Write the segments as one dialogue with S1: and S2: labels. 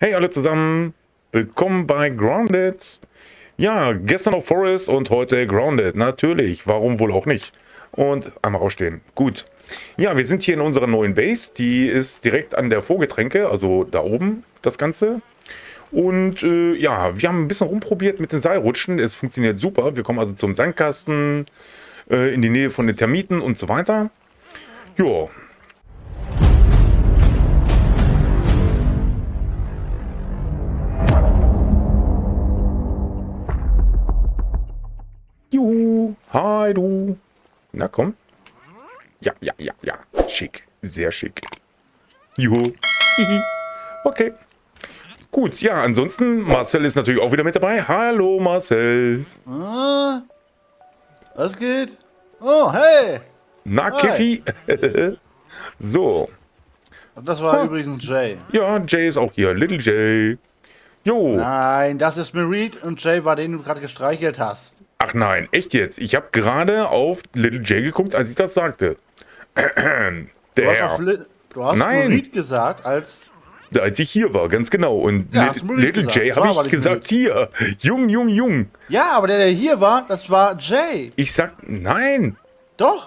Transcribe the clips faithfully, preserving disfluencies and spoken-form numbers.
S1: Hey alle zusammen, willkommen bei Grounded. Ja, gestern noch Forest und heute Grounded. Natürlich, warum wohl auch nicht. Und einmal aufstehen. Gut. Ja, wir sind hier in unserer neuen Base. Die ist direkt an der Vorgetränke, also da oben das Ganze. Und äh, ja, wir haben ein bisschen rumprobiert mit den Seilrutschen. Es funktioniert super. Wir kommen also zum Sandkasten, äh, in die Nähe von den Termiten und so weiter. Ja. Juhu, hi du. Na komm. Ja, ja, ja, ja. Schick, sehr schick. Juhu. Okay. Gut, ja, ansonsten, Marcel ist natürlich auch wieder mit dabei. Hallo Marcel.
S2: Ah, was geht? Oh, hey!
S1: Na,
S2: Hi.
S1: Kiffi. So.
S2: Das war
S1: Ah.
S2: übrigens Jay.
S1: Ja, Jay ist auch hier. Little Jay. Jo.
S2: Nein, das ist Merit und Jay war den du gerade gestreichelt hast.
S1: Ach nein, echt jetzt? Ich habe gerade auf Little Jay geguckt, als ich das sagte. Der
S2: Du hast,
S1: Herr.
S2: auf Li du hast
S1: Nein.
S2: Merit gesagt, als...
S1: Als ich hier war, ganz genau. Und
S2: Ja,
S1: Lit-
S2: hast du Merit
S1: Little
S2: gesagt.
S1: Jay
S2: Das war
S1: habe
S2: aber
S1: ich
S2: nicht
S1: gesagt, hier. Jung, jung, jung.
S2: Ja, aber der, der hier war, das war Jay.
S1: Ich sag, nein.
S2: Doch.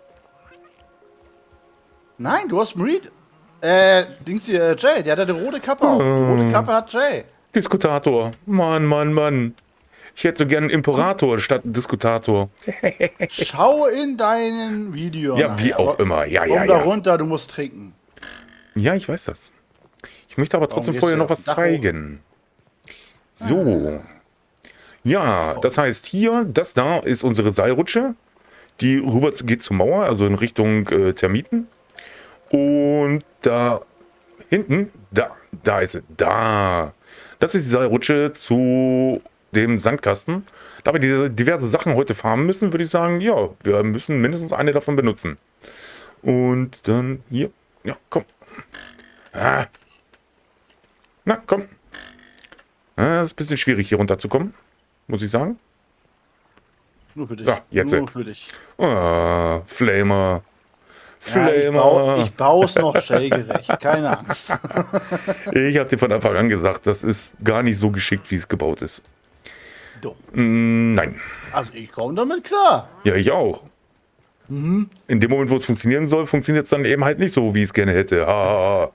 S2: Nein, du hast Merit... Äh, Dings hier, Jay, der hat ja die rote Kappe auf. Die rote Kappe hat Jay.
S1: Diskutator. Mann, Mann, Mann. Ich hätte so gern einen Imperator statt einen Diskutator.
S2: Schau in deinen Video.
S1: Ja, wie auch immer. Ja, ja,
S2: Komm da
S1: ja.
S2: runter, du musst trinken.
S1: Ja, ich weiß das. Ich möchte aber trotzdem
S2: gehst
S1: vorher
S2: du
S1: noch
S2: auf
S1: was
S2: den Dach
S1: zeigen. So. Ja, das heißt hier, das da ist unsere Seilrutsche. Die rüber zu- geht zur Mauer, also in Richtung äh, Termiten. Und da hinten, da, da ist sie, da. Das ist die Seilrutsche zu dem Sandkasten. Da wir diese diverse Sachen heute farmen müssen, würde ich sagen, ja, wir müssen mindestens eine davon benutzen. Und dann hier, ja, komm. Ah. Na, komm. Ah, das ist ein bisschen schwierig, hier runterzukommen, muss ich sagen.
S2: Nur für dich.
S1: Ja, jetzt.
S2: Nur für dich.
S1: Ah, Flamer.
S2: Ja, ich,
S1: Flamer.
S2: bau, ich baue noch Shay-gerecht, keine Angst.
S1: Ich habe dir von Anfang an gesagt, das ist gar nicht so geschickt, wie es gebaut ist.
S2: Doch.
S1: Mm, nein.
S2: Also ich komme damit klar.
S1: Ja, ich auch.
S2: Mhm.
S1: In dem Moment, wo es funktionieren soll, funktioniert es dann eben halt nicht so, wie ich es gerne hätte. Ha.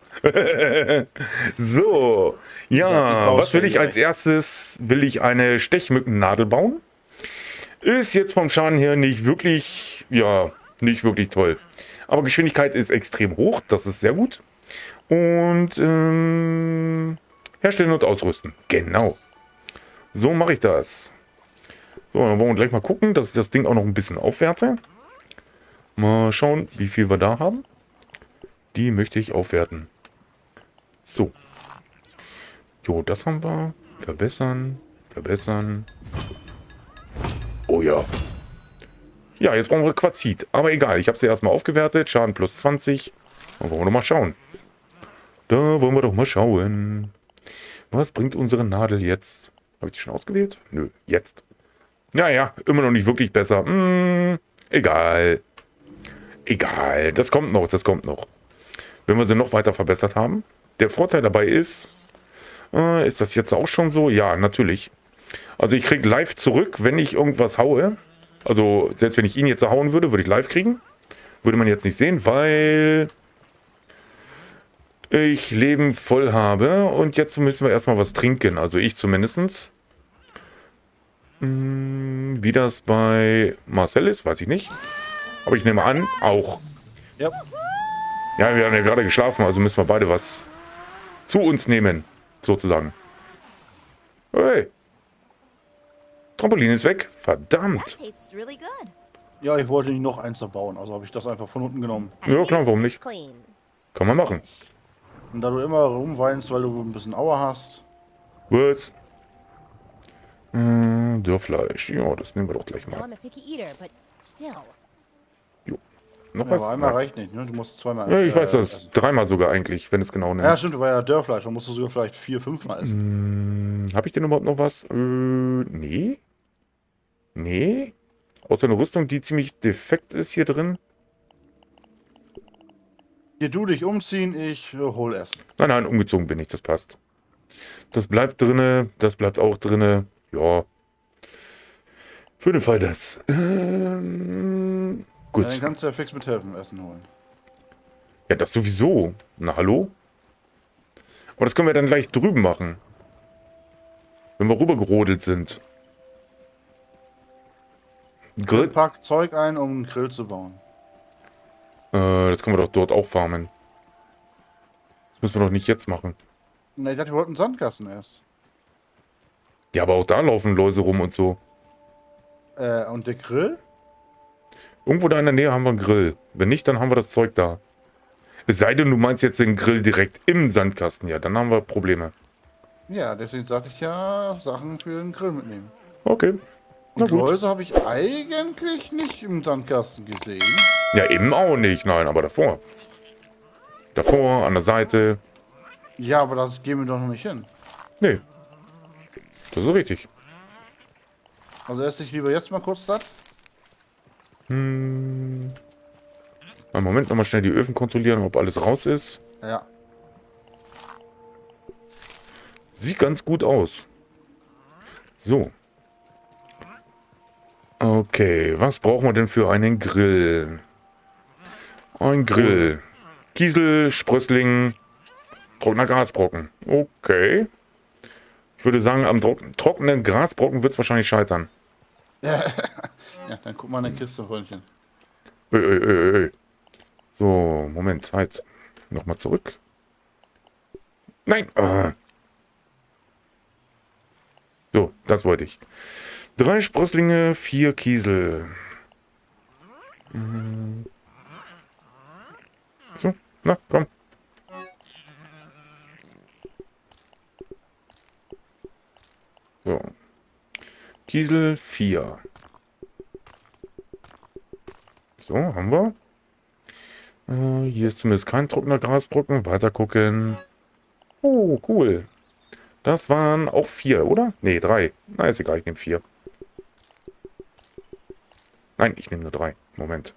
S1: So.
S2: Ich sag, ich
S1: Ja,
S2: baue
S1: was will ich als
S2: Shay-gerecht.
S1: erstes? Will ich eine Stechmückennadel bauen? Ist jetzt vom Schaden her nicht wirklich, ja, nicht wirklich toll. Aber Geschwindigkeit ist extrem hoch, das ist sehr gut. Und ähm, herstellen und ausrüsten. Genau. So mache ich das. So, dann wollen wir gleich mal gucken, dass ich das Ding auch noch ein bisschen aufwerte. Mal schauen, wie viel wir da haben. Die möchte ich aufwerten. So. Jo, das haben wir. Verbessern. Verbessern. Oh ja. Ja, jetzt brauchen wir Quarzit. Aber egal, ich habe sie erstmal aufgewertet. Schaden plus zwanzig. Dann wollen wir doch mal schauen. Da wollen wir doch mal schauen. Was bringt unsere Nadel jetzt? Habe ich die schon ausgewählt? Nö, jetzt. Naja, immer noch nicht wirklich besser. Hm, egal. Egal, das kommt noch, das kommt noch. Wenn wir sie noch weiter verbessert haben. Der Vorteil dabei ist, äh, ist das jetzt auch schon so? Ja, natürlich. Also ich kriege live zurück, wenn ich irgendwas haue. Also selbst wenn ich ihn jetzt hauen würde, würde ich live kriegen. Würde man jetzt nicht sehen, weil ich Leben voll habe. Und jetzt müssen wir erstmal was trinken. Also ich zumindest. Hm, wie das bei Marcel ist, weiß ich nicht. Aber ich nehme an, auch.
S2: Ja.
S1: Ja, wir haben ja gerade geschlafen, also müssen wir beide was zu uns nehmen, sozusagen. Hey. Trampolin ist weg. Verdammt.
S3: That tastes really good.
S2: Ja, ich wollte nicht noch eins da bauen, also habe ich das einfach von unten genommen.
S3: At
S1: Ja, klar,
S3: least
S1: warum
S3: it's
S1: nicht?
S3: Clean.
S1: Kann man machen.
S2: Und da du immer rumweinst, weil du ein bisschen Aua hast.
S1: Was? Hm, Dörrfleisch. Ja, das nehmen wir doch gleich
S3: Now
S1: mal.
S3: I'm a picky eater, but still.
S1: Noch
S2: Ja,
S1: was?
S2: aber einmal
S1: Nein.
S2: reicht nicht, ne? Du musst zweimal.
S1: Ja, ich weiß
S2: äh,
S1: das.
S2: essen.
S1: Dreimal sogar eigentlich, wenn es genau
S2: Ja,
S1: nimmst.
S2: stimmt, du war ja Dörrfleisch, da musst du sogar vielleicht vier, fünfmal essen.
S1: Hm, habe ich denn überhaupt noch was? Äh, nee. Nee. Außer eine Rüstung, die ziemlich defekt ist hier drin.
S2: Hier du dich umziehen, ich äh, hol Essen.
S1: Nein, nein, umgezogen bin ich, das passt. Das bleibt drinne, das bleibt auch drinne. Ja. Für den Fall das. Ähm, gut.
S2: Ja, dann kannst du ja fix mithelfen, Essen holen.
S1: Ja, das sowieso. Na, hallo? Aber das können wir dann gleich drüben machen. Wenn wir rübergerodelt sind. Grill?
S2: Pack Zeug ein, um einen Grill zu bauen.
S1: Äh, das können wir doch dort auch farmen. Das müssen wir doch nicht jetzt machen.
S2: Na, ich dachte, wir wollten einen Sandkasten erst.
S1: Ja, aber auch da laufen Läuse rum und so.
S2: Äh, und der Grill?
S1: Irgendwo da in der Nähe haben wir einen Grill. Wenn nicht, dann haben wir das Zeug da. Es sei denn, du meinst jetzt den Grill direkt im Sandkasten. Ja, dann haben wir Probleme.
S2: Ja, deswegen sagte ich ja, Sachen für den Grill mitnehmen.
S1: Okay. Na
S2: Und
S1: gut.
S2: Läuse habe ich eigentlich nicht im Sandkasten gesehen.
S1: Ja, eben auch nicht. Nein, aber davor. Davor, an der Seite.
S2: Ja, aber das gehen wir doch noch nicht hin.
S1: Nee. Das ist richtig.
S2: Also esse ich lieber jetzt mal kurz satt.
S1: Hm. Einen Moment, nochmal schnell die Öfen kontrollieren, ob alles raus ist.
S2: Ja.
S1: Sieht ganz gut aus. So. Okay, was brauchen wir denn für einen Grill? Ein Grill. Kiesel, Sprössling, trockener Grasbrocken. Okay. Ich würde sagen, am tro trockenen Grasbrocken wird es wahrscheinlich scheitern.
S2: Ja, dann guck mal in der Kiste, Freundchen.
S1: Ö, ö, ö, ö. So, Moment, halt. Nochmal zurück. Nein! Ah. So, das wollte ich. Drei Sprösslinge, vier Kiesel. Mhm. So, na, komm. So. Kiesel vier. So, haben wir. Äh, hier ist zumindest kein trockener Grasbrocken. Weiter gucken. Oh, cool. Das waren auch vier, oder? Ne, drei. Na, ist egal, ich nehme vier. Nein, ich nehme nur drei. Moment.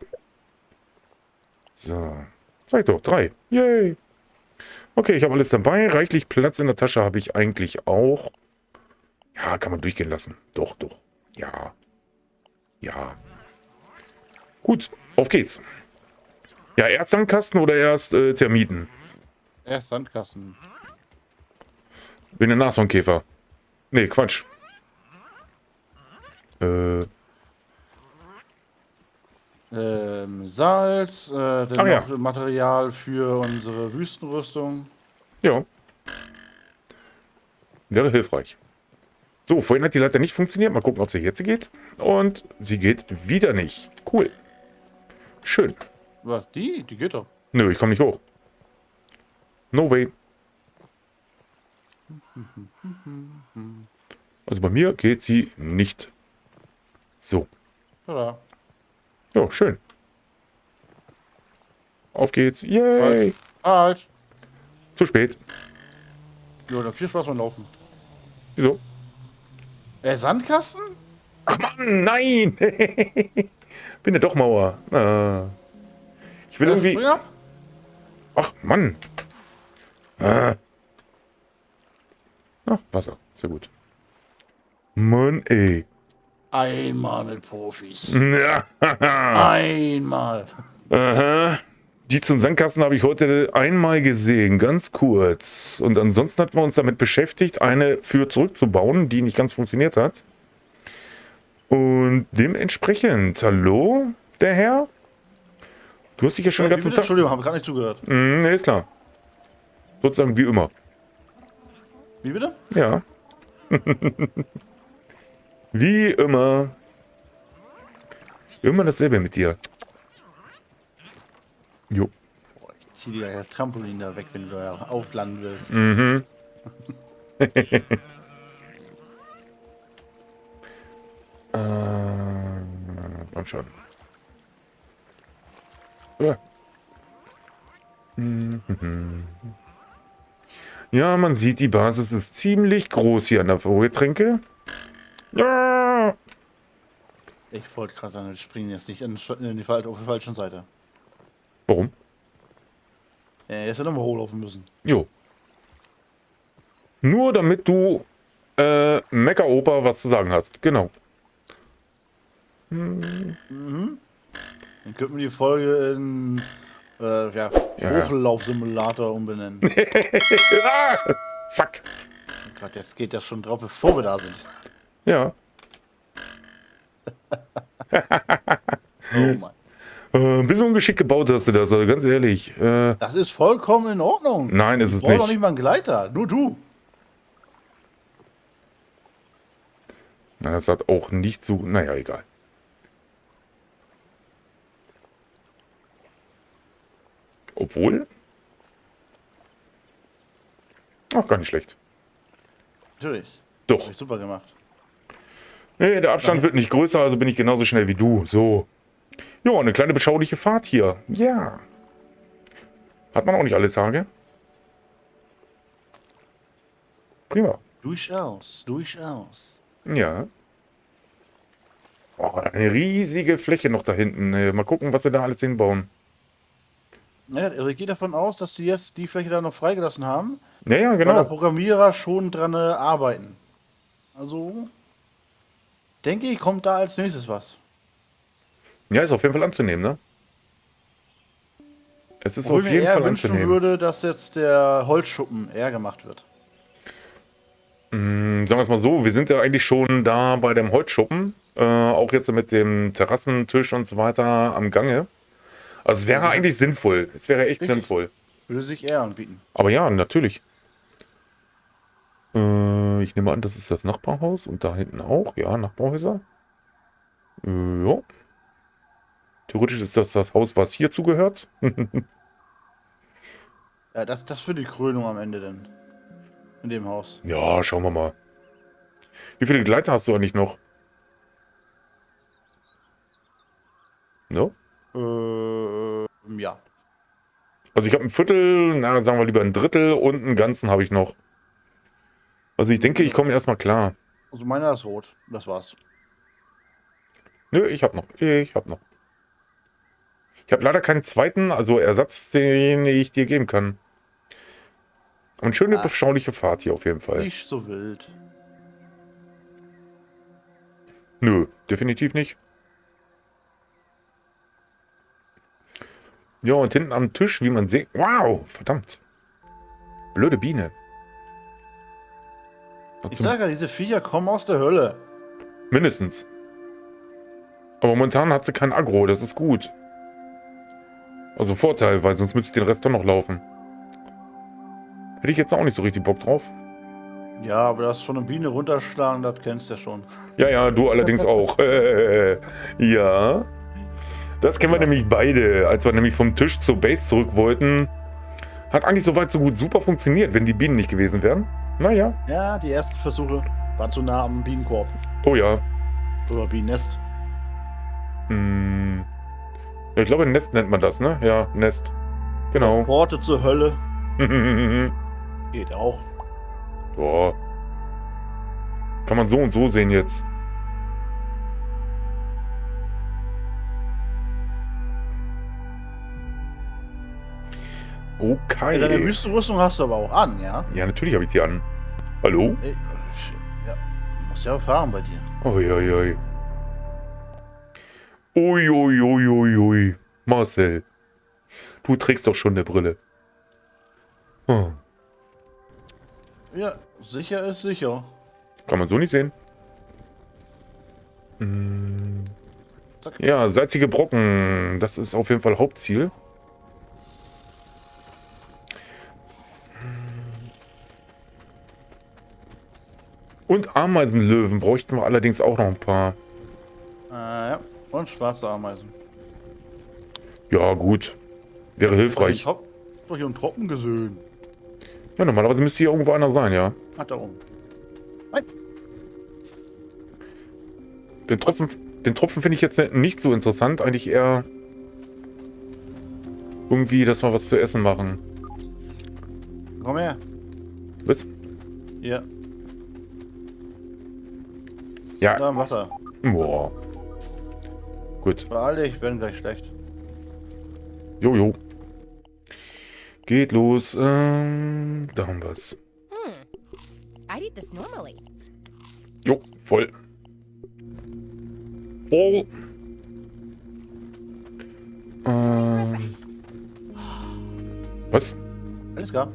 S1: So. Sag doch, drei. Yay. Okay, ich habe alles dabei. Reichlich Platz in der Tasche habe ich eigentlich auch. Ja, kann man durchgehen lassen. Doch, doch. Ja. Ja. Gut, auf geht's. Ja, erst Sandkasten oder erst äh, Termiten?
S2: Erst Sandkasten.
S1: Bin ein Nashornkäfer. Nee, Quatsch. Äh,
S2: Ähm, Salz, äh, dann
S1: Ach ja.
S2: noch Material für unsere Wüstenrüstung.
S1: ja. Wäre hilfreich. So, vorhin hat die Leiter nicht funktioniert. Mal gucken, ob sie jetzt geht. Und sie geht wieder nicht. Cool. Schön.
S2: Was, die? Die geht doch.
S1: Nö, ich komme nicht hoch. No way. Also bei mir geht sie nicht. So.
S2: Oder?
S1: Ja, schön. Auf geht's. Yay.
S2: Halt.
S1: Zu spät.
S2: Ja, dann viel Spaß beim Laufen.
S1: Wieso?
S2: Äh, Sandkasten?
S1: Ach Mann, nein. Bin ja doch Mauer. Ah. Ich will
S2: Äh,
S1: irgendwie...
S2: spring ab?
S1: Ach, Mann. Ah. Ach, Wasser. Sehr gut. Mann, ey.
S2: Einmal mit Profis.
S1: Ja.
S2: Einmal.
S1: Aha. Die zum Sandkasten habe ich heute einmal gesehen, ganz kurz. Und ansonsten hatten wir uns damit beschäftigt, eine für zurückzubauen, die nicht ganz funktioniert hat. Und dementsprechend, hallo, der Herr? Du hast dich ja schon
S2: Äh,
S1: den
S2: wie
S1: ganzen
S2: bitte?
S1: Tag...
S2: Entschuldigung, habe gerade nicht zugehört.
S1: Mm, ne, ist klar. Sozusagen wie immer.
S2: Wie bitte?
S1: Ja. Wie immer. Immer dasselbe mit dir. Jo.
S2: Boah, ich zieh dir das Trampolin da weg, wenn du da auflanden willst.
S1: Mhm. ähm, komm schon. Ja. Mhm. Ja, man sieht, die Basis ist ziemlich groß hier an der Vorgetränke. Ja.
S2: Ich wollte gerade sagen, wir springen jetzt nicht in, in die, Fal- auf die falsche Seite.
S1: Warum?
S2: Äh, jetzt hätte wir hochlaufen müssen.
S1: Jo. Nur damit du äh, Mecha-Opa was zu sagen hast. Genau.
S2: Mhm. Dann könnten wir die Folge in äh, ja,
S1: Ja.
S2: Hochlaufsimulator umbenennen.
S1: ah, fuck.
S2: Gott, jetzt geht das schon drauf, bevor wir da sind.
S1: Ja.
S2: Oh Mann.
S1: Äh, ein bisschen ungeschickt gebaut hast du das, also ganz ehrlich. Äh,
S2: Das ist vollkommen in Ordnung.
S1: nein, ist
S2: Ich
S1: es
S2: brauche doch
S1: nicht.
S2: nicht mal einen Gleiter, nur du.
S1: Na, das hat auch nicht so. Naja, egal. Obwohl. Auch gar nicht schlecht.
S2: Natürlich.
S1: Doch.
S2: Hab ich super gemacht.
S1: Nee, der Abstand wird nicht größer, also bin ich genauso schnell wie du. So. Ja, eine kleine beschauliche Fahrt hier. Ja. Hat man auch nicht alle Tage. Prima.
S2: Durchaus, durchaus.
S1: Ja. Oh, eine riesige Fläche noch da hinten. Äh, Mal gucken, was sie da alles hinbauen.
S2: Ja, also ich gehe davon aus, dass die jetzt die Fläche da noch freigelassen haben,
S1: Ja, ja,
S2: weil da
S1: genau.
S2: Programmierer schon dran äh, arbeiten. Also, denke ich, kommt da als nächstes was.
S1: Ja, ist auf jeden Fall anzunehmen, ne? Es ist
S2: Obwohl
S1: auf
S2: ich mir
S1: jeden
S2: eher
S1: Fall
S2: wünschen
S1: anzunehmen.
S2: würde, dass jetzt der Holzschuppen eher gemacht wird.
S1: Mm, sagen wir es mal so, wir sind ja eigentlich schon da bei dem Holzschuppen. Äh, auch jetzt mit dem Terrassentisch und so weiter am Gange. Also es wäre
S2: Also,
S1: eigentlich sinnvoll. Es wäre echt
S2: richtig.
S1: sinnvoll.
S2: Würde sich eher anbieten.
S1: Aber ja, natürlich. Äh, ich nehme an, das ist das Nachbarhaus und da hinten auch. Ja, Nachbarhäuser. Äh, ja. Theoretisch ist das das Haus, was hier zugehört.
S2: Ja, das, das für die Krönung am Ende denn. In dem Haus.
S1: Ja, schauen wir mal. Wie viele Gleiter hast du eigentlich noch? Ja?
S2: Äh, ja.
S1: Also ich habe ein Viertel, na, sagen wir lieber ein Drittel und einen ganzen habe ich noch. Also ich denke, ich komme erstmal klar.
S2: Also meiner ist rot. Das war's.
S1: Nö, ich habe noch. Ich habe noch. Ich habe leider keinen zweiten, also Ersatz, den ich dir geben kann. Und schöne,
S2: Ah.
S1: beschauliche Fahrt hier auf jeden Fall.
S2: Nicht so wild.
S1: Nö, definitiv nicht. Ja, und hinten am Tisch, wie man sieht. Wow, verdammt. Blöde Biene.
S2: Ich sag ja, diese Viecher kommen aus der Hölle.
S1: Mindestens. Aber momentan hat sie kein Aggro, das ist gut. Also Vorteil, weil sonst müsste ich den Rest doch noch laufen. Hätte ich jetzt auch nicht so richtig Bock drauf.
S2: Ja, aber das von einer Biene runterschlagen, das kennst du ja schon.
S1: Ja, ja, du allerdings auch. Ja. Das kennen wir nämlich beide. Als wir nämlich vom Tisch zur Base zurück wollten, hat eigentlich soweit so gut super funktioniert, wenn die Bienen nicht gewesen wären. Naja.
S2: Ja, die ersten Versuche waren zu nah am Bienenkorb.
S1: Oh ja.
S2: Oder Bienennest.
S1: Hm. Ja, ich glaube, Nest nennt man das, ne? Ja, Nest. Genau.
S2: Porte zur Hölle. Geht auch.
S1: Boah. Kann man so und so sehen jetzt. Okay.
S2: Ja, deine Wüstenrüstung hast du aber auch an, ja?
S1: Ja, natürlich habe ich die an. Hallo?
S2: Ey, ja, muss ja fahren bei dir.
S1: Uiuiui. Uiuiuiui. Marcel. Du trägst doch schon eine Brille. Hm.
S2: Ja, sicher ist sicher.
S1: Kann man so nicht sehen. Hm.
S2: Zack.
S1: Ja, salzige Brocken. Das ist auf jeden Fall Hauptziel. Und Ameisenlöwen bräuchten wir allerdings auch noch ein paar.
S2: Äh, ja. Und schwarze Ameisen.
S1: Ja, gut. Wäre hilfreich.
S2: Ich hab doch hier einen Tropfen gesehen.
S1: Ja, normalerweise müsste hier irgendwo einer sein, ja.
S2: Ach, da oben.
S1: Den Tropfen, den Tropfen finde ich jetzt nicht so interessant. Eigentlich eher irgendwie, dass wir was zu essen machen.
S2: Komm her.
S1: Was?
S2: Hier,
S1: Ja.
S2: da im Wasser.
S1: Boah. Gut.
S2: Beeil dich, werden gleich schlecht.
S1: Jojo. Geht los. Ähm, da haben wir es.
S3: I'd eat this normally.
S1: Jo, voll. Voll. Ähm. Was?
S2: Alles klar.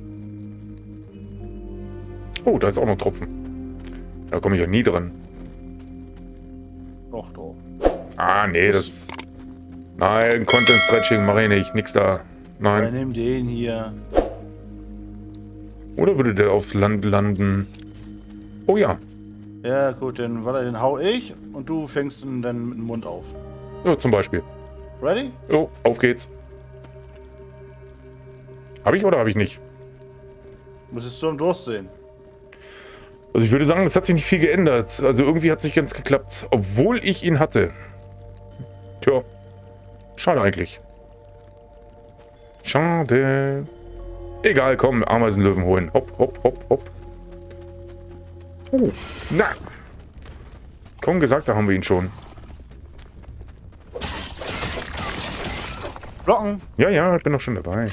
S1: Oh, da ist auch noch ein Tropfen. Da komme ich ja nie dran.
S2: Doch, doch.
S1: Ah, nee, das... Nein, Content Stretching mache ich nicht. Nix da.
S2: Wir
S1: Nein.
S2: nehmen den hier.
S1: Oder würde der aufs Land landen? Oh ja.
S2: Ja, gut, dann warte, den hau ich und du fängst ihn dann mit dem Mund auf.
S1: Ja, zum Beispiel.
S2: Ready?
S1: Oh, auf geht's. Habe ich oder habe ich nicht?
S2: Müsstest du im Durst sehen.
S1: Also ich würde sagen, es hat sich nicht viel geändert. Also irgendwie hat es nicht ganz geklappt. Obwohl ich ihn hatte. Tja. Schade eigentlich. Schade. Egal, komm, Ameisenlöwen holen. Hopp, hopp, hopp, hopp. Oh, na. Kaum gesagt, da haben wir ihn schon.
S2: Blocken.
S1: Ja, ja, ich bin doch schon dabei.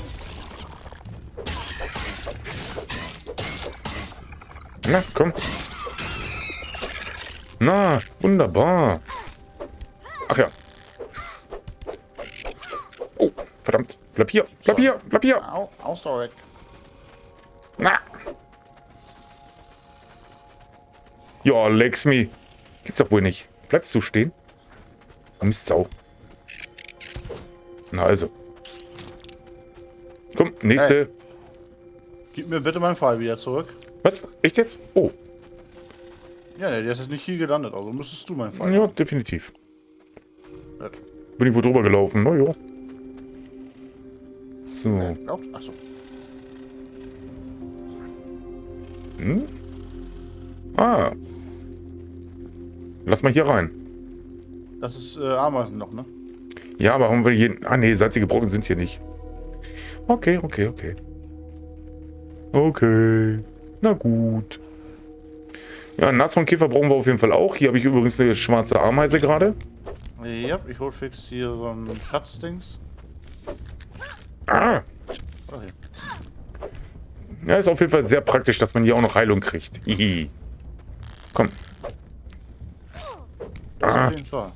S1: Na, komm. Na, wunderbar. Ach ja. Oh, verdammt. Bleib hier, bleib hier, bleib hier.
S2: Au, Ausdauer weg.
S1: Na. Ja, Lex me. Geht's doch wohl nicht. Bleibst du stehen? Mistsau. Na also. Komm, nächste.
S2: Hey. Gib mir bitte meinen Pfeil wieder zurück.
S1: Was? Echt jetzt? Oh.
S2: Ja, der ist jetzt nicht hier gelandet, also müsstest du meinen Pfeil
S1: Ja,
S2: haben.
S1: definitiv.
S2: Gut.
S1: Bin ich wohl drüber gelaufen. Na ja. So.
S2: Wer glaubt? Achso.
S1: Hm? Ah. Lass mal hier rein.
S2: Das ist äh, Ameisen noch, ne?
S1: Ja, aber haben wir hier... Ah, nee, salzige Brocken sind hier nicht. Okay, okay, okay. Okay. Na gut. Ja, Nashornkäfer brauchen wir auf jeden Fall auch. Hier habe ich übrigens eine schwarze Ameise gerade.
S2: Ja, ich hol fix hier so ein Schatzdings.
S1: Ah.
S2: Oh, hier.
S1: Ja, ist auf jeden Fall sehr praktisch, dass man hier auch noch Heilung kriegt. Hihi. Komm.
S2: Das
S1: Ah.
S2: auf jeden Fall.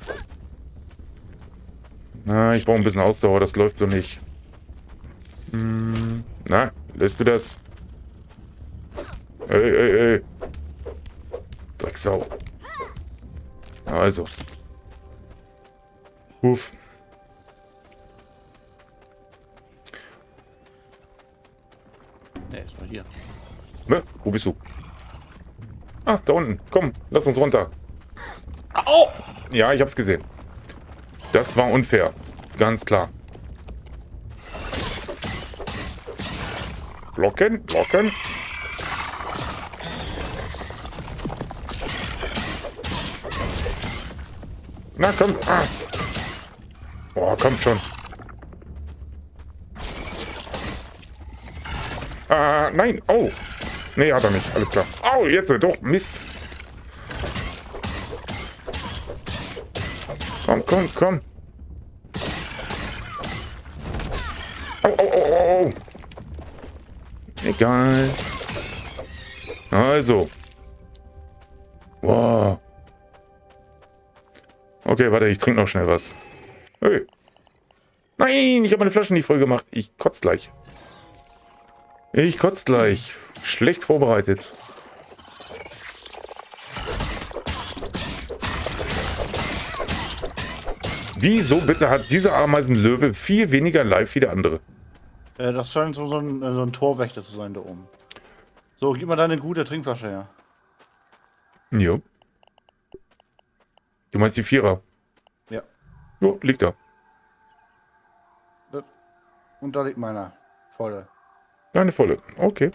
S1: Na, ich brauche ein bisschen Ausdauer, das läuft so nicht. Hm, na, lässt du das? Ey, ey, ey. Drecksau. Also. Uff.
S2: Ne, ist mal hier.
S1: Ne? Wo bist du? Ah, da unten. Komm, lass uns runter. Au! Ja, ich hab's gesehen. Das war unfair. Ganz klar. Blocken, blocken. Na komm. Ah. Oh, komm schon. Ah, nein. Oh. Nee, hat er nicht. Alles klar. Au, jetzt doch. Mist. Komm, komm, komm. Au, au, au, au, au. Egal. Also. Wow. Okay, warte, ich trinke noch schnell was. Hey. Nein, ich habe meine Flaschen nicht voll gemacht. Ich kotze gleich. Ich kotze gleich. Schlecht vorbereitet. Wieso bitte hat dieser Ameisenlöwe viel weniger Life wie der andere?
S2: Äh, das scheint so, so, ein, so ein Torwächter zu sein da oben. So, gib mal deine gute Trinkflasche her.
S1: Jo. Du meinst die Vierer?
S2: Ja.
S1: Jo, liegt da.
S2: Und da liegt meiner. Volle.
S1: Eine volle. Okay.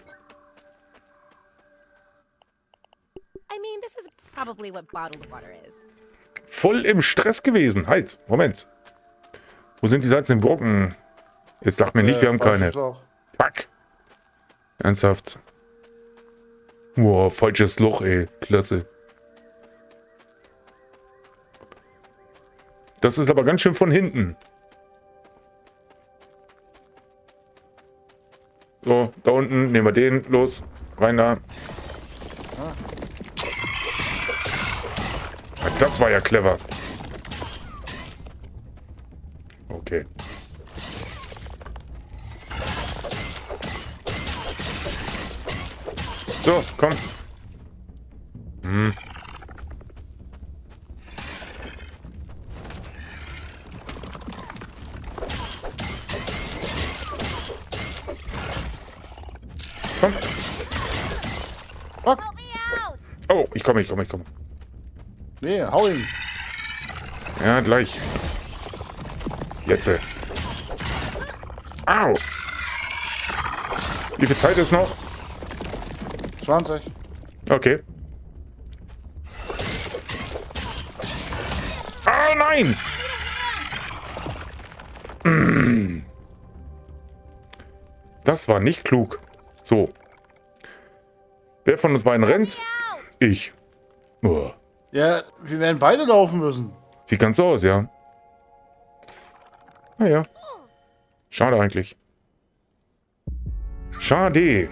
S3: I mean, this is probably what bottled water is.
S1: Voll im Stress gewesen. Halt, Moment. Wo sind die salzigen Brocken? Jetzt sag mir nicht,
S2: Äh,
S1: wir haben keine.
S2: falsches Loch.
S1: Fuck. Ernsthaft. Wow, falsches Loch, ey. Klasse. Das ist aber ganz schön von hinten. So, da unten nehmen wir den. Los. Rein da. Das war ja clever. Okay. So, komm. Hm. Komm.
S2: Fuck.
S3: Help me out!
S1: Oh, ich komme, ich komme, ich komme.
S2: Nee, hau ihn.
S1: Ja, gleich. Jetzt. äh. Au. Wie viel Zeit ist noch?
S2: zwanzig.
S1: Okay. Ah, nein! Mm. Das war nicht klug. So. Wer von uns beiden rennt?
S3: Out!
S1: Ich. Oh.
S2: Ja, wir werden beide laufen müssen.
S1: Sieht ganz so aus, ja. Naja. Schade eigentlich. Schade.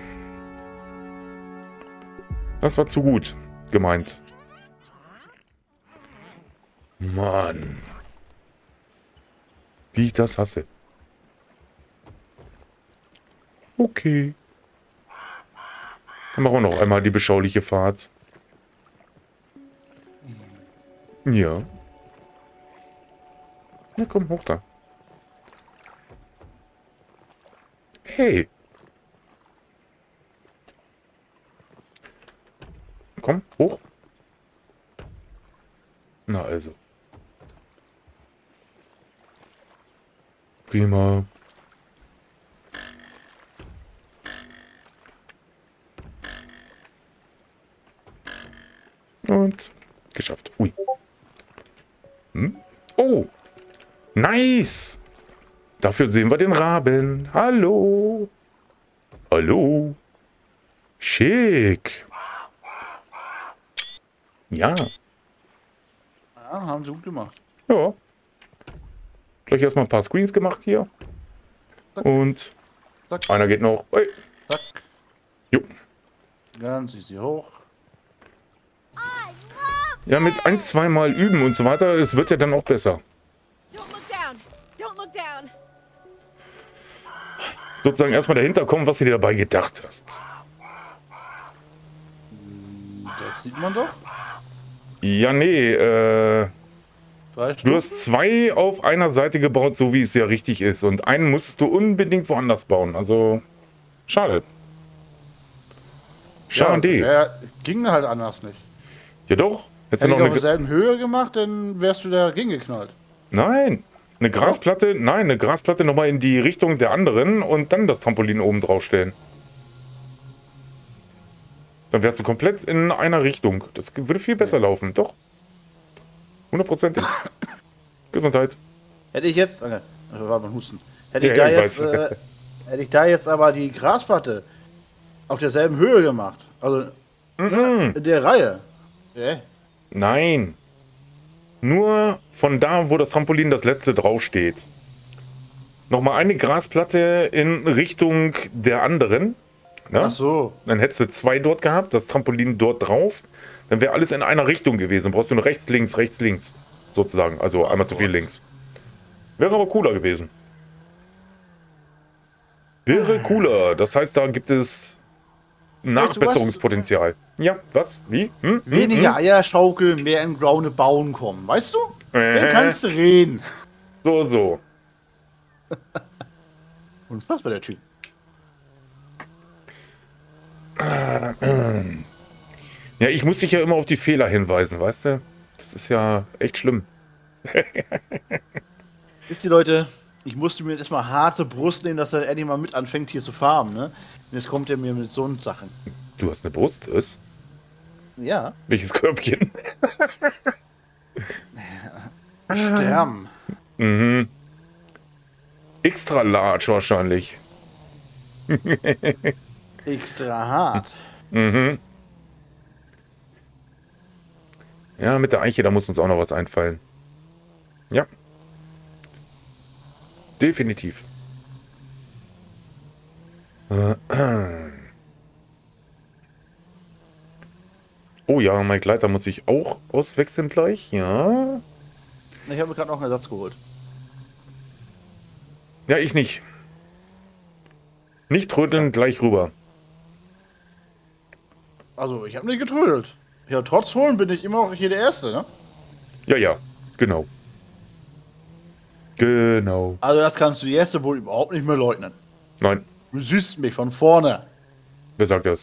S1: Das war zu gut gemeint. Mann. Wie ich das hasse. Okay. Dann machen wir noch einmal die beschauliche Fahrt. Ja. Na komm, hoch da. Hey. Komm, hoch. Na also. Prima. Und geschafft. Ui. Hm? Oh. Nice. Dafür sehen wir den Raben. Hallo. Hallo. Schick. Ja.
S2: Ja, haben sie gut gemacht.
S1: Ja. Gleich erstmal ein paar Screens gemacht hier. Und
S2: Zack,
S1: einer geht noch. Hey.
S2: zack.
S1: Jo.
S2: Ganz easy hoch.
S1: Ja, mit ein, zweimal üben und so weiter, es wird ja dann auch besser.
S3: Don't look down! Don't look down!
S1: Sozusagen erstmal dahinter kommen, was du dir dabei gedacht hast.
S2: Das sieht man doch.
S1: Ja, nee, äh,
S2: Drei
S1: du
S2: Stück.
S1: hast zwei auf einer Seite gebaut, so wie es ja richtig ist. Und einen musst du unbedingt woanders bauen. Also, schade. Schade. Ja,
S2: Ja, ja, ging halt anders nicht.
S1: doch. Hättest
S2: Hätte
S1: du
S2: ich
S1: noch
S2: auf
S1: eine...
S2: derselben Höhe gemacht, dann wärst du dagegen geknallt.
S1: Nein. Eine Grasplatte, nein, eine Grasplatte nochmal in die Richtung der anderen und dann das Trampolin oben drauf stellen. Dann wärst du komplett in einer Richtung. Das würde viel besser laufen, doch. Hundertprozentig. Gesundheit.
S2: Hätte ich jetzt, okay, das war beim Husten. Hätte
S1: Ja,
S2: ich da
S1: ich
S2: jetzt,
S1: weiß.
S2: äh, hätte ich da jetzt aber die Grasplatte auf derselben Höhe gemacht, also ne, in der Reihe. Äh,
S1: Nein. Nur von da, wo das Trampolin das letzte draufsteht. Nochmal eine Grasplatte in Richtung der anderen. Ne?
S2: Ach so.
S1: Dann hättest du zwei dort gehabt, das Trampolin dort drauf. Dann wäre alles in einer Richtung gewesen. Brauchst du nur rechts, links, rechts, links. Sozusagen. Also einmal zu viel links. Wäre aber cooler gewesen. Wäre cooler. Das heißt, da gibt es Nachbesserungspotenzial. Ja, was? Wie? Hm? Hm?
S2: Weniger
S1: Hm?
S2: Eierschaukel, mehr in Ground bauen kommen, weißt du?
S1: Äh.
S2: Dann kannst du reden.
S1: So, so.
S2: Und was war der Typ?
S1: Ja, ich muss dich ja immer auf die Fehler hinweisen, weißt du? Das ist ja echt schlimm.
S2: Wisst ihr, Leute, ich musste mir jetzt mal harte Brust nehmen, dass der Eddie mal mit anfängt hier zu farmen, ne? Und jetzt kommt er mir mit so Sachen.
S1: Du hast eine Brust, ist?
S2: Ja,
S1: Welches Körbchen?
S2: sterben.
S1: Mhm. Extra large wahrscheinlich.
S2: Extra hart.
S1: Mhm. Ja, mit der Eiche, da muss uns auch noch was einfallen. Ja. Definitiv. Oh ja, mein Gleiter muss ich auch auswechseln gleich. Ja.
S2: Ich habe mir gerade noch einen Ersatz geholt.
S1: Ja, ich nicht. Nicht trödeln,
S2: Ja.
S1: gleich rüber.
S2: Also, ich habe nicht getrödelt. Ja, trotz Holen bin ich immer noch hier der Erste, ne?
S1: Ja, ja, genau. Genau.
S2: Also, das kannst du jetzt wohl überhaupt nicht mehr leugnen.
S1: Nein,
S2: Du siehst mich von vorne.
S1: wer sagt das?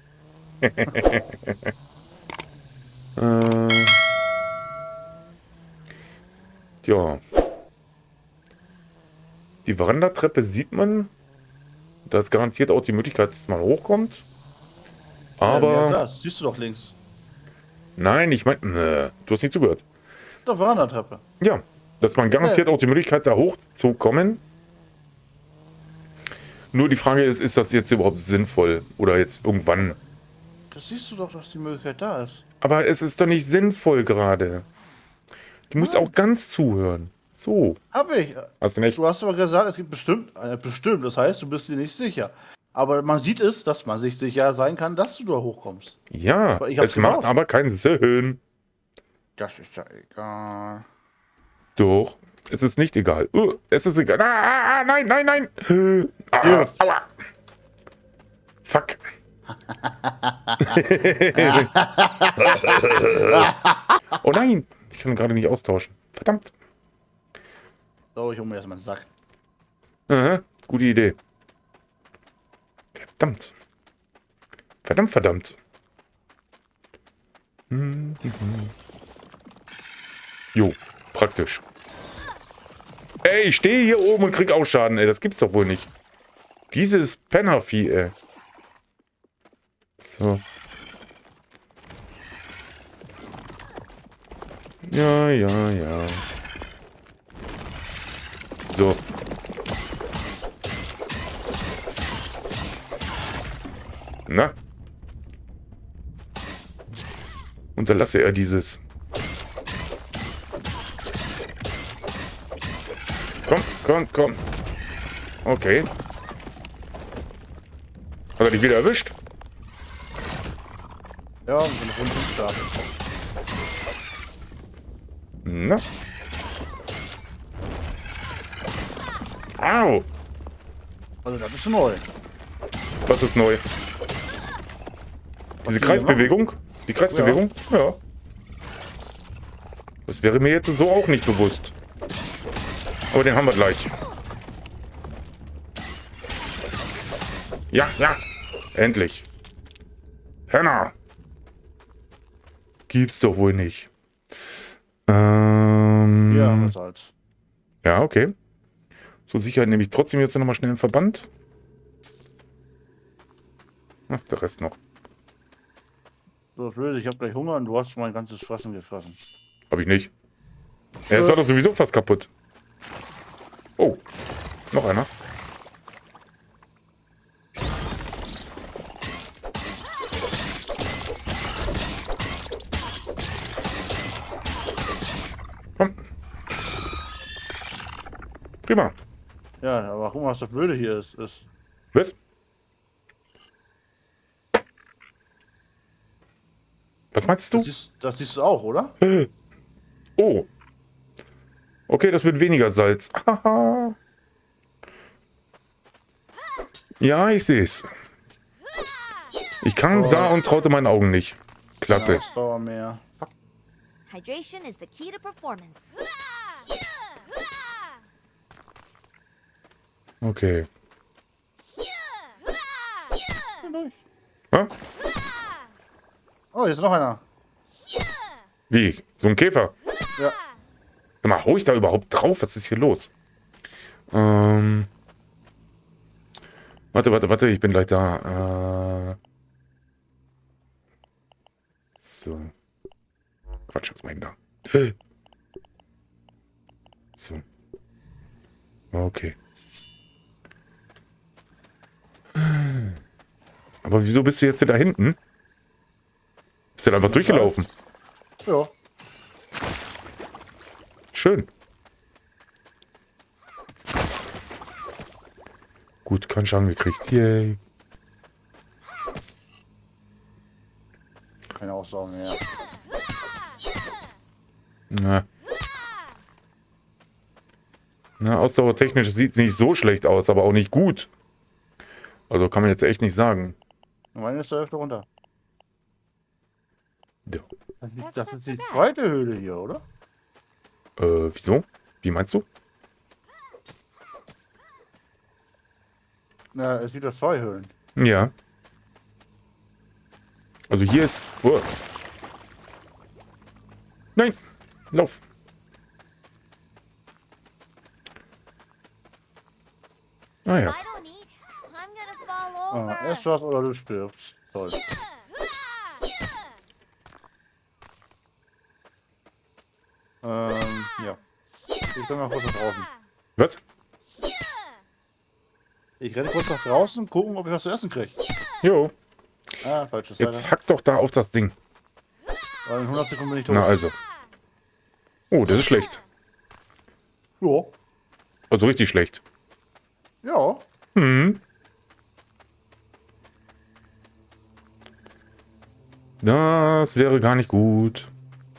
S1: äh, ja. Die Verandatreppe sieht man. Da ist garantiert auch die Möglichkeit, dass man hochkommt. Aber.
S2: Ähm, ja, klar, das siehst du doch links.
S1: Nein, ich meine. Ne, du hast nicht zugehört.
S2: Da war eine Treppe.
S1: Ja, dass man garantiert
S2: Ja.
S1: auch die Möglichkeit, da hochzukommen. Nur die Frage ist, ist das jetzt überhaupt sinnvoll? Oder jetzt irgendwann?
S2: Das siehst du doch, dass die Möglichkeit da ist.
S1: Aber es ist doch nicht sinnvoll gerade. Du musst
S2: Nein.
S1: auch ganz zuhören. So.
S2: Hab ich.
S1: Hast du nicht?
S2: Du hast aber gesagt, es gibt bestimmt, äh, bestimmt, das heißt, du bist dir nicht sicher. Aber man sieht es, dass man sich sicher sein kann, dass du da hochkommst.
S1: Ja,
S2: Aber ich hab's
S1: es macht
S2: gebaut.
S1: aber keinen Sinn.
S2: Das ist ja egal.
S1: Doch, es ist nicht egal. Uh, es ist egal. Ah, ah, ah, nein, nein, nein. Ah,
S2: Ja.
S1: aua. Fuck. Oh nein, ich kann gerade nicht austauschen. Verdammt.
S2: So, ich hole mir erstmal einen Sack.
S1: Aha, gute Idee. Verdammt. Verdammt, verdammt. Hm, hm, hm. Jo, praktisch. Ey, ich stehe hier oben und krieg auch Schaden, ey. Das gibt's doch wohl nicht. Dieses Pennervieh, ey. So. Ja, ja, ja. So. Na? Unterlasse er dieses. Komm, komm, komm. Okay. Hat er dich wieder erwischt?
S2: Ja, und bin rundum stark.
S1: Na? Au!
S2: Also, das ist neu.
S1: Was ist neu? Diese
S2: die
S1: Kreisbewegung? Die Kreisbewegung? Ja. Das wäre mir jetzt so auch nicht bewusst. Aber den haben wir gleich. Ja, ja. Endlich. Henna. Gibt's doch wohl nicht. Ähm,
S2: Ja, haben wir Salz.
S1: ja, okay. Zur Sicherheit nehme ich trotzdem jetzt nochmal schnell einen Verband. Ach, der Rest noch.
S2: So, blöd, ich habe gleich Hunger und du hast mein ganzes Fressen gefressen.
S1: Hab ich nicht. Ja, es war doch sowieso fast kaputt. Oh, noch einer. Komm. Prima.
S2: Ja, aber guck mal, was das Blöde hier ist. ist.
S1: Was? Was meinst du?
S2: Das, siehst, das siehst du auch, oder?
S1: Oh. Okay, das wird weniger Salz. Haha. Ja, ich sehe es. Ich kann, sah und traute meinen Augen nicht. Klasse.
S2: Ja, Ausdauer mehr.
S3: Hydration is the key to performance.
S1: Okay. Ha?
S2: Oh, hier ist noch einer.
S1: Wie? So ein Käfer?
S2: Ja.
S1: Sag mal, hau ich da überhaupt drauf? Was ist hier los? Ähm. Warte, warte, warte, ich bin gleich da. Äh. So. Quatsch, was mein da? So. Okay. Aber wieso bist du jetzt hier da hinten? Bist du da einfach durchgelaufen?
S2: Ja.
S1: Schön. Gut, keinen Schaden gekriegt. Yay.
S2: Keine Ausdauer mehr.
S1: Na. Na, ausdauertechnisch sieht nicht so schlecht aus, aber auch nicht gut. Also kann man jetzt echt nicht sagen.
S2: Meine ist zur Hälfte runter.
S1: Ja.
S2: Das ist,
S3: That's
S2: das
S3: not
S2: ist
S3: so
S2: die
S3: bad.
S2: zweite Höhle hier, oder?
S1: Äh, wieso? Wie meinst du?
S2: Na, es gibt ja zwei Höhlen.
S1: Ja. Also hier ist... Oh. Nein! Lauf! Ah ja.
S3: I don't eat. I'm gonna fall
S2: Ah,
S3: over.
S2: erst was oder du stirbst. Toll. Ähm, ja. Ich bin mal kurz nach draußen.
S1: Was?
S2: Ich renne kurz nach draußen, gucken, ob ich was zu essen kriege.
S1: Jo.
S2: Ah, falsche
S1: Jetzt
S2: Seite.
S1: hack doch da auf das Ding.
S2: Weil in hundert Sekunden bin ich tot.
S1: Na also. Oh, das ist schlecht.
S2: Ja.
S1: Also richtig schlecht.
S2: Ja.
S1: Hm. Das wäre gar nicht gut.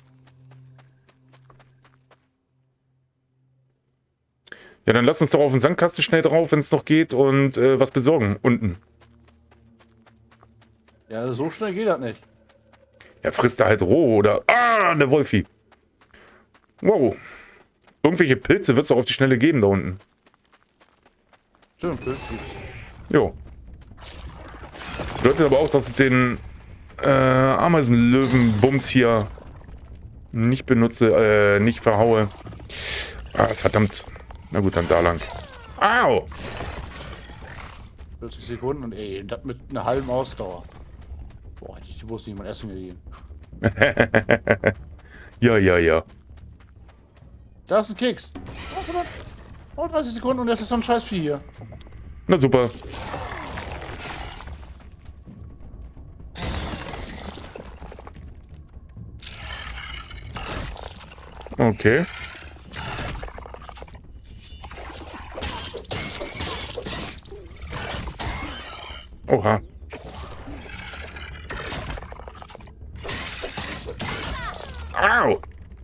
S1: Ja, dann lass uns doch auf den Sandkasten schnell drauf, wenn es noch geht, und äh, was besorgen. Unten.
S2: Ja, so schnell geht das nicht.
S1: Ja, frisst er halt roh oder... Ah, eine Wolfi. Wow. Irgendwelche Pilze wird es doch auf die Schnelle geben da unten.
S2: Stimmt, Pilz gibt's.
S1: Jo. Bedeutet aber auch, dass ich den äh, Ameisenlöwenbums hier nicht benutze, äh, nicht verhaue. Ah, verdammt. Na gut, dann da lang. Au!
S2: vierzig Sekunden und ey, das mit einer halben Ausdauer. Boah, ich wusste nicht mal Essen gegeben.
S1: Ja, ja, ja.
S2: Da ist ein Keks. Oh, verdammt. Oh, dreißig Sekunden und jetzt ist so ein Scheißvieh hier.
S1: Na super. Okay. Oha. Au!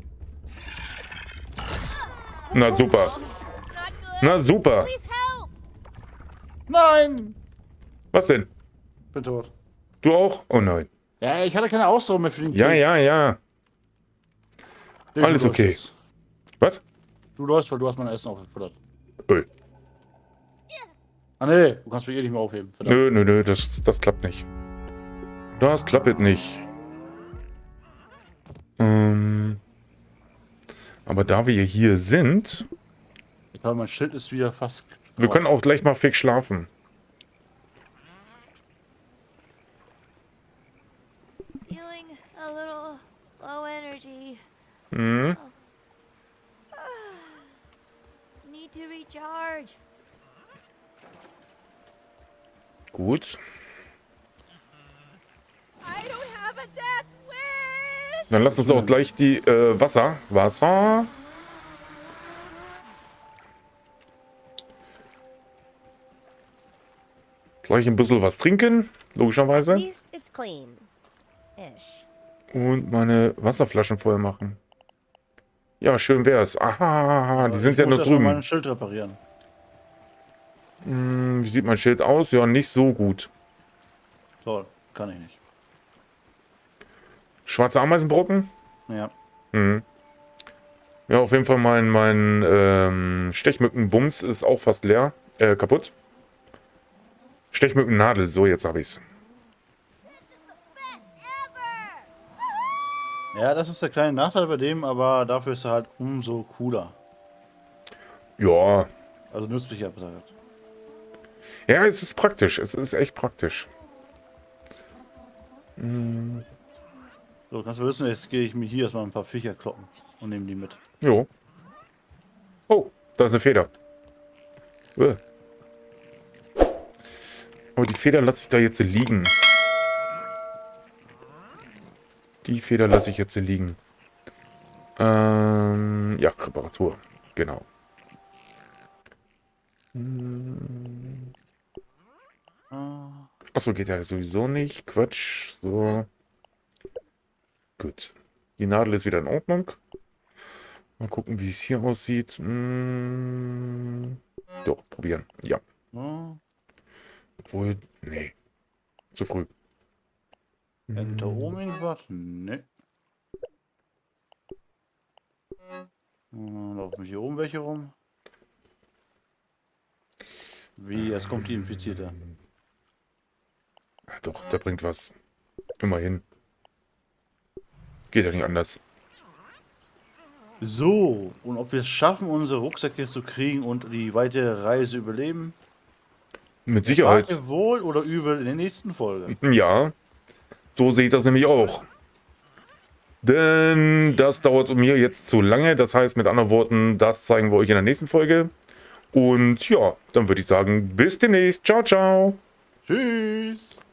S1: Na super.
S3: This is not good.
S1: Na super.
S3: Please help.
S2: Nein!
S1: Was denn?
S2: Bin tot.
S1: Du auch? Oh nein.
S2: Ja, ich hatte keine Ausdauer mehr für den Keks.
S1: Ja, ja, ja.
S2: Nee,
S1: alles
S2: du
S1: okay.
S2: läufst jetzt.
S1: Was?
S2: Du läufst, weil du hast mein Essen aufgefuttert.
S1: Öl.
S2: Ah nee, du kannst mich eh nicht mehr aufheben. Verdammt.
S1: Nö, nö, nö, das, das klappt nicht. Das klappt nicht. Ähm, aber da wir hier sind,
S2: Ich glaube, mein Schild ist wieder fast...
S1: wir können auch gleich mal fix schlafen.
S3: Feeling a little low energy.
S1: Hm.
S3: Need to recharge.
S1: Gut.
S3: I don't have a death wish.
S1: Dann lass uns auch gleich die äh, Wasser. Wasser. Gleich ein bisschen was trinken,
S3: At
S1: logischerweise.
S3: least it's clean. Ish.
S1: Und meine Wasserflaschen voll machen. Ja, schön wär's. Aha, die
S2: Aber
S1: sind
S2: ich
S1: ja
S2: muss
S1: nur
S2: erst mal
S1: drüben.
S2: mein Schild reparieren.
S1: Hm, wie sieht mein Schild aus? Ja, nicht so gut.
S2: Toll, kann ich nicht.
S1: Schwarze Ameisenbrocken?
S2: Ja.
S1: Mhm. Ja, auf jeden Fall mein, mein ähm, Stechmückenbums ist auch fast leer. Äh, kaputt. Stechmückennadel, so jetzt habe ich's.
S2: Ja, das ist der kleine Nachteil bei dem, aber dafür ist er halt umso cooler.
S1: Ja.
S2: Also nützlicher besser gesagt.
S1: Ja, es ist praktisch. Es ist echt praktisch. Hm,
S2: So, kannst du wissen, jetzt gehe ich mir hier erstmal ein paar Viecher kloppen und nehme die mit.
S1: jo. Oh, da ist eine Feder. Äh. Aber die Feder lasse ich da jetzt liegen. Die Feder lasse ich jetzt liegen. Ähm, ja, Reparatur. Genau. Hm.
S2: Ah,
S1: Achso, geht ja sowieso nicht. Quatsch. So. Gut. Die Nadel ist wieder in Ordnung. Mal gucken, wie es hier aussieht. Hm. Doch, probieren. Ja.
S2: Ja.
S1: Obwohl, nee. Zu früh.
S2: Hängt da oben irgendwas? Ne. Hm, laufen hier oben welche rum? Wie, jetzt kommt die Infizierte.
S1: Ja, doch, der bringt was. Immerhin. Geht ja nicht anders.
S2: So, und ob wir es schaffen, unsere Rucksäcke zu kriegen und die weitere Reise überleben?
S1: Mit
S2: Erfahrt
S1: Sicherheit.
S2: ihr wohl oder übel in der nächsten Folge.
S1: Ja. So sehe ich das nämlich auch. Denn das dauert mir jetzt zu lange. Das heißt, mit anderen Worten, das zeigen wir euch in der nächsten Folge. Und ja, dann würde ich sagen, bis demnächst. Ciao, ciao.
S2: Tschüss.